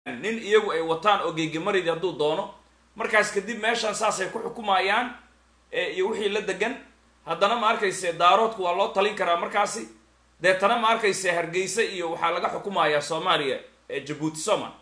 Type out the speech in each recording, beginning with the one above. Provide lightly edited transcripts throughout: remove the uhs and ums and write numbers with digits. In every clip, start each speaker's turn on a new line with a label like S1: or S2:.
S1: nin iyagu ay wataan oo geegimarid hadduu doono markaas kadib meeshan saasay ku xukumayaan iyo wixii la degan haddana ma arkayse daaroodku waa loo talin karaa markaasi deetana ma arkayse hargeysa iyo waxaa laga xukumayaa soomaaliya jabuuti somal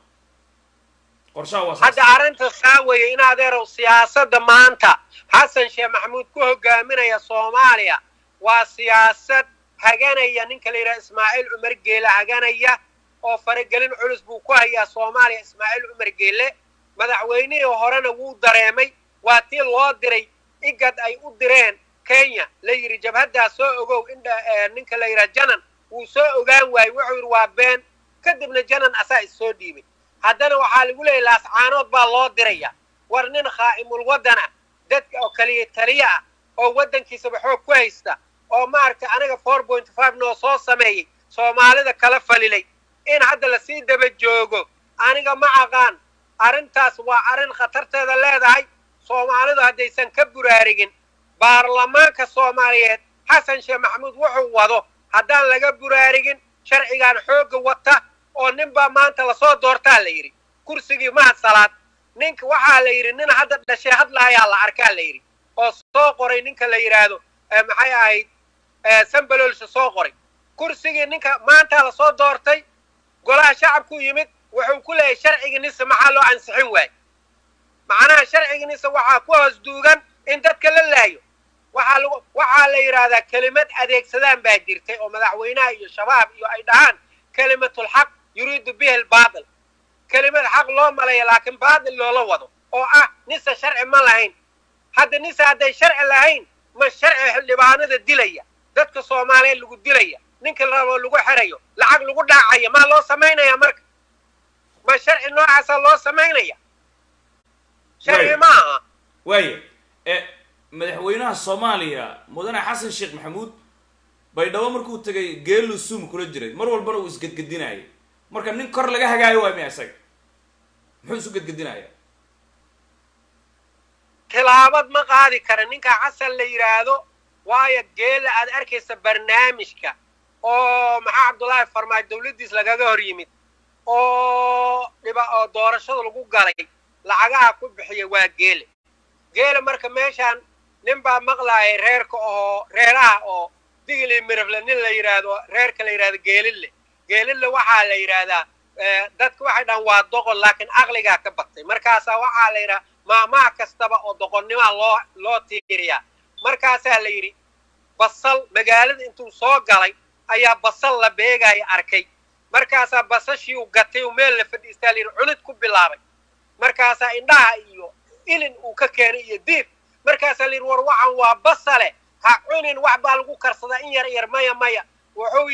S1: qorshaha waa
S2: hadda arrinta saaweeye in adeerow siyaasadda maanta xasan sheekh maxamuud ku hogaaminaya soomaaliya waa siyaasad haganaya ninka la yidhaha ismaaciil cumar geele haganaya oo faragelin culus buu ku hayaa soomaaliya ismaaciil cumar geele madaxweynihii horena wuu dareemay waa tii loo diray igad ay u direen kenya la yidhi jabhaddaa soo ogow ninka la yidhaha janan wuu soo ogaan waayey wuxuu yidhi waa been kadibna janan asaa issoo dhiibay haddana waxaa lagu leeyahy laascaanood baa loo diraya war nin khaa'imul waddan ah dadka oo kaliya taliya ah oo waddankiisaba xoog ku haysta oo maaragtay aniga 4.5 noo soo sameeyey soomaalida kala falilay in hadda lasii daba joogo aniga ma aqaan arrintaas waa arrin khatarteeda leedahay soomaalidu haddaysan ka buraarigin baarlamaanka soomaaliyeed xasan sheekh maxamuud wuxuu wado haddaan laga buraarigin sharcigan xoogga wata oo ninbaa maanta lasoo doortaa la yidhi kursigii mahad salaad ninka waxaa la yidhi nin hadda dhashay hadlaayaa la arkaa la yidhi oo soo qoray ninka la yidhaahdo maxay ahayd sambaloolsha soo qoray kursigii ninka maanta lasoo doortay golaha shacabku yimid wuxuu ku leeyahay sharcigii nise maxaa loo ansixin waayey macnaha sharcigii nise waxaa ku hoos duugan in dadka la laayo waxaa la yidhaahdaa kelimad adeegsadaan baa jirtay oo madaxweynaha iyo shabaab iyo ay dhahaan kelimatulxaq yuriidu bihi albaatil kelimad xaq loo malaya laakiin baatil loola wado oo ah nise sharci ma lahayn hadda nise hadday sharci lahayn ma sharci xildhibaanada dilaya dadka soomaaliyeed lagu dilaya ninka rabo lagu xirayo lacag lagu dhaacaya maa loo samaynaya marka ma sharci noocaasa loo samaynaya sharci ma aha
S1: waaya madaxweynaha soomaaliya mudane xasan sheekh maxamuud baydhabo markuu tegay geelu suum kula jiray mar walbana uu isgedgedinayay marka nin kor laga hagaayo waa miya isaga muxuu isu gedgedinaya
S2: tilaabad ma qaadi kara ninka xasan la yidhaahdo waayo geela aad arkaysa barnaamijka oo maxaa cabdullaahi farmaajo dawladdiis lagaga hor yimid oo doorashada lagu galay lacagaha ku bixiya waa geele marka meeshaan nin baa maqlaayay reeraha oo digli mirafle nin la yidhaahdo reerka la yidhahdo geelille waxaa la yidhaahdaa dadka waxay dhahan waa doqon laakiin aqligaa ka batay markaasaa waxaa la yidhaha maamaha kastaba oo doqonnimaa loo tiiriyaa markaasaa la yidhi basal magaalada intuu soo galay ayaa basal la beegaya arkay markaasaa basashii u gatay u meel la fadhiistaa la yidhi cunid ku bilaabay markaasaa indhaha iyo ilin uu ka keenay iyo diib markaasaa la yidhi war waxan waa basale ha cunin wax baa lagu karsadaa in yar maya wuxuu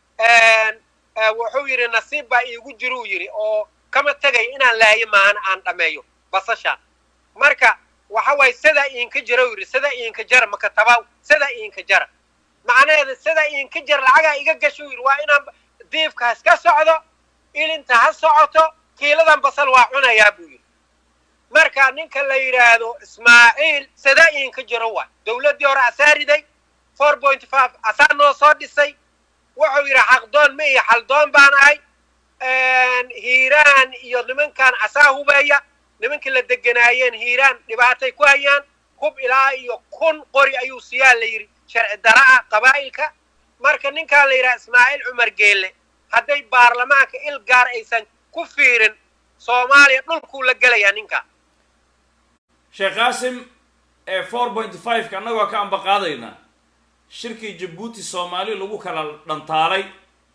S2: yidhi nasiib baa iigu jiruu yidhi oo kama tegaya inaan laayo maahan aan dhammeeyo basashaan marka waxa waaye sidaa iinka jara yidhi sidaa iinka jara makatabaw sidaa iinka jara macnaheeda sidaa iinka jar lacagaa iga gashu yidhi waa inaan diibka haska socdo ilinta ha socoto kiiladan basal waa cunayaa buu yidhi marka ninka la yidhaahdo ismaaciil sidaa iinka jaro waa dawladdii hore asaa riday 4.5 asaa noo soo dhisay wuxuu yidhi xaqdoon ma iyo xaldoon baan ahay hiiraan iyo nimankan asaa hubeeya nimankii la deganaayeen hiiraan dhibaatay ku hayaan hub ilaa iyo 1,000 qori ayuu siyaa la yidhi sharci dara ah qabaa'ilka marka ninkaan la yidhaha ismaaciil cumar geelle hadday baarlamaanka il gaar aysan ku fiirin soomaaliya dhulkuu la gelayaa ninkaa
S1: sheekh qaasim 4.5 annagoo ka ambaqaadaynaa shirkii jabuuti soomaali lagu kala dhantaalay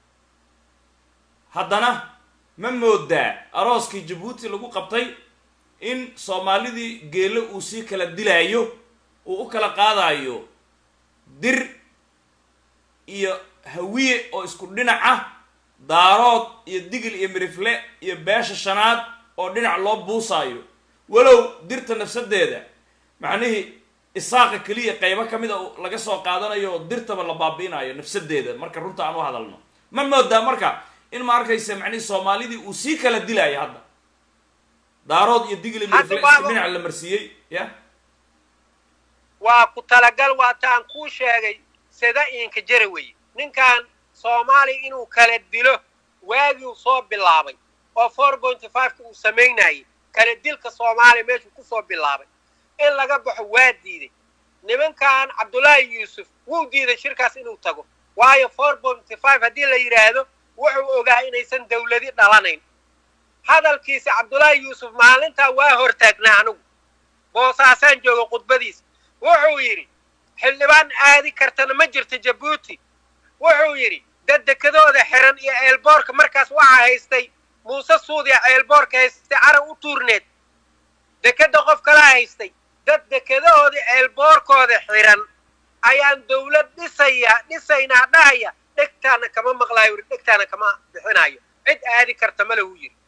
S1: haddana ma moodaa arooskii jabuuti lagu qabtay in soomaalidii geelo uu sii kala dilaayo uu u kala qaadayo dir iyo hawiye oo isku dhinac ah daarood iyo digil iyo mirifle iyo beesha shanaad oo dhinac loo buusaayo walow dirta nafsadeeda macnihii isaaqa keliya qaybo ka mid a laga soo qaadanayo oo dirtaba la baabi'inayo nafsadeeda marka runta aan u hadalno ma moodaa marka in ma arkaysa macnihii soomaalidii uu sii kala dilaayo hadda daarood iyo digil iyo mirifle isku dhinac la marsiiyey ya
S2: waa ku talagal waataan kuu sheegay sida iinka jara weye ninkan soomaaliya inuu kala dilo waagii soo bilaabay oo 4.5 uu sameynayay kala dilka Soomaaliya meeshu ku soo bilaabay in laga baxo waa diiday nimankan Cabdullaahi Yuusuf wuu diiday shirkaas inuu tago waayo 4.5 hadii la yiraahdo wuxuu ogaa inaysan dawladi dhalanayn hadalkiisa Cabdullaahi Yuusuf maalinta waa hortaagnaa anigu boosaasan joogo khudbadiis wuxuu yiri xildhibaan aadi kartana ma jirto Djibouti wuxuu yiri dad dekadooda xiran iyo eelboorka markaas waxa haystay Muuse Suudi eelboorka haystay aran u tuurneed dekada qof kala haystay dad dekadooda eelboorkooda xiran ayaan dawlad dhisayna dhahaya dhegtaana kama maqlaayo dhegtaana kama bixinayo cid aadi karta ma lahu yiri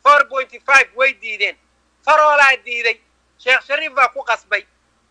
S2: 4.5 way diideen faroola diiday Sheekh Shariif baa ku qasbay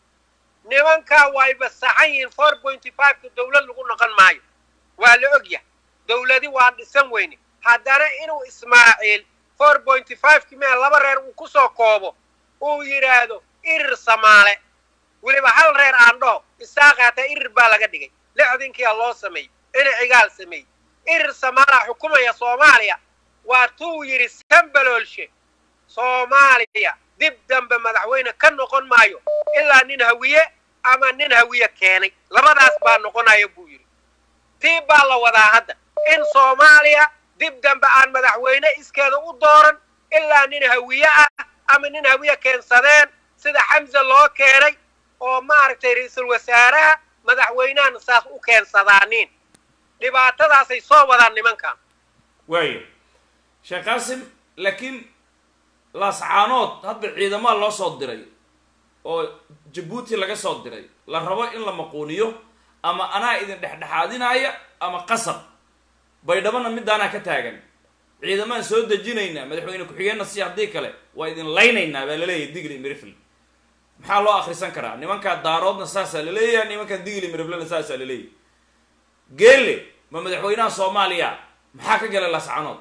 S2: nimanka way basaxayeen 4.5 dawlad lagu noqon maayo waa la ogyahay dawladi waa dhisan weyne haddana inuu Ismaaciil 4.5 kima laba reer uu ku soo koobo uu yiraahdo irir Soomaale waliba hal reer aan dhaho isaaqata irir baa laga dhigay lixdinkii loo sameeyay in cigaal sameeyay irir Soomaaliya xukuumaya Soomaaliya waa tuu yiri Sambaloolshe Soomaaliya dib dambe madaxweyne ka noqon maayo ilaa nin hawiye ama nin hawiye keenay labadaas baa noqonaya buu yiri tii baa la wadaa hadda in Soomaaliya dib dambe aan madaxweyne iskeeda u dooran ilaa nin hawiye ah ama nin hawiye keensadeen sida Xamza loo keenay oo maaragtay ra'iisul wasaaraha madaxweynaha saas u keensadaaniin dhibaatadaas ay soo wadaan nimankan
S1: way Sheekh Qaasim laakiin laascaanood hadda ciidamada loo soo diray oo Djibouti laga soo diray la rabo in la maquuniyo ama anaa idin dhexdhexaadinaya ama qasab baydhabana midaana ka taagan ciidamaan soo dejinayna madaxweyne ku xigeenna si hadii kale waa idin laynaynaa baa la leeyahay Digli Mirifle maxaa loo akhrisan karaa nimanka daaroodna saasa la leeyahay nimanka Digli Mirifle saasa la leeyahay geelle ma madaxweynaha Soomaaliya maxaa ka galay laascaanood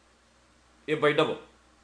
S1: iyo baydhabo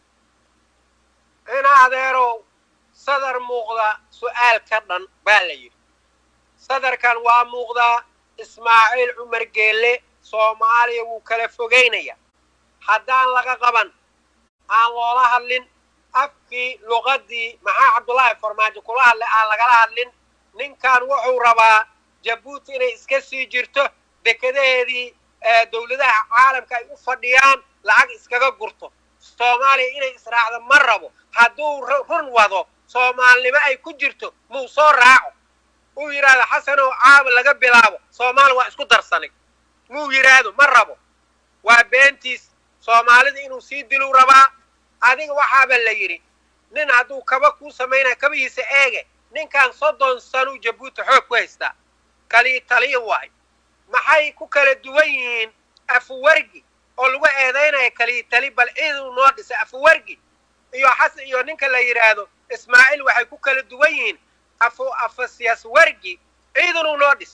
S2: ina adeero sadar muuqda su'aal ka dhan baa la yiri sadarkan waa muuqda Ismaaciil Umar Geelle Soomaaliya wuu kala fogeynaya haddaan laga qaban aan loola hadlin afkii luqadii maxaa Cabdullaahi Farmaajo kula hadlay aan lagala hadlin ninkan wuxuu rabaa Djibouti inay iska sii jirto dekedeedii dawladaha caalamka ay u fadhiyaan lacag iskaga gurto Soomaaliya inay israacdo ma rabo hadduu run wado Soomaalnimo ay ku jirto muu soo raaco uu yiraahdo Xasan oo caab laga bilaabo Soomaali waa isku darsanay muu yiraahdo ma rabo waa beentiis Soomaalida inuu sii dilu rabaa adiga waxaaba la yiri nin hadduu kaba ku sameeyna kabihiisa eege ninkan 30 sano Djibouti xoog ku haysta kali taliyo waay maxay ku kala duwan yihiin Afwerki oo lagu eedeynaya kali tali bal ciidu noo dhisay Afwerki iyo Xasan iyo ninka la yiraahdo Ismaaciil waxay ku kala duwan yihiin siyaas wargi ciidanu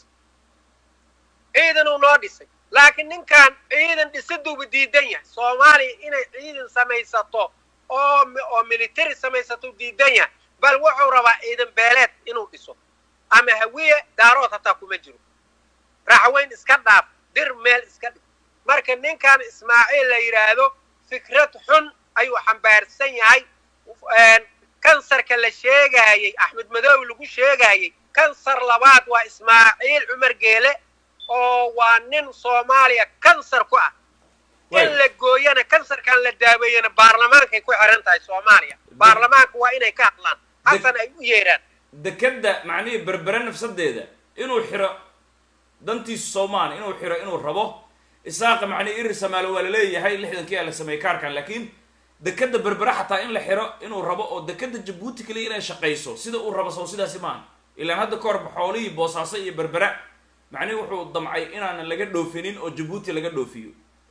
S2: noo dhisay laakiin ninkan ciidan dhisidu diidan yahay Soomaaliya inay ciidan samaysato oo military samaysato diidan yahay bal wuxuu rabaa ciidan beeleed inuu dhiso ama hawiye daarood hataa kuma jiro raxweyn iska dhaaf dir meel iska dhig marka ninkan Ismaaciil la yiraahdo fikrad xun ayuu xambaarsan yahay kansarka la sheegayay Axmed Madow lagu sheegayay kansar labaad waa Ismaaciil Umar Geelle oo waa nin Soomaaliya kansar ku ah in la gooyana kansarkan la daaweeyana baarlamaanka ku xiran tahay Soomaaliya baarlamaanka waa inay ka hadlaan xasan ay u yeeraan
S1: dekada macnaheedu berbera nafsadeeda inuu xiro dantiisa Soomaaliya inuu xiro inuu rabo isaaqa macnaheedu irir Soomaaliya waa la leeyahay 60kii la sameeyay kaarkan laakiin dekada berbera xataa in la xiro inuu rabo oo dekada Djibouti kale inay shaqeyso sida uu rabo soo sidaas imaan ilaa hadda koor xoolihii Boosaaso iyo berbera macnaheedu wuxuu damcay inaan laga dhoofinin oo Djibouti laga dhoofiyo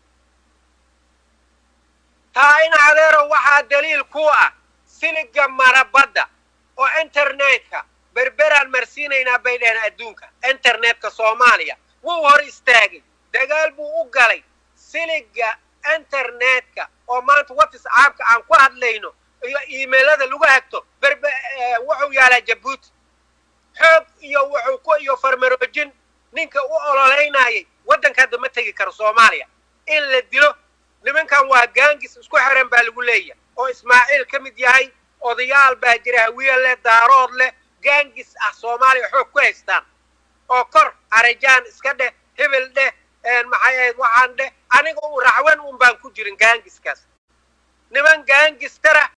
S2: taa in adeero waxa daliil ku ah siliga marabada oo internetka berberaan marsiinayna baydeen adduunka internetka Soomaaliya wuu hor istaagay dagaal buu u galay siliga internetka oo maanta WhatsApp aan ku hadlayno iyo emailada lagu hagto wuxuu yaalaa Djibouti xoog iyo wuxuu ku iyo farmaroojin ninka u ololeynayay wadanka dama tagi karo Soomaaliya in la dilo nimankan waa gaangis isku xiran baa lagu leeyahay oo ismaaciil ka mid yahay odayaal baa jira hawiye leh daarood leh gaangis ah Soomaaliya xoog ku haystaan oo kor arajaan iska dheh hebel dheh maxay ahayd waxaan dheh aniga uu raxwan baan ku jirin gaangiskaas niman gaangis tara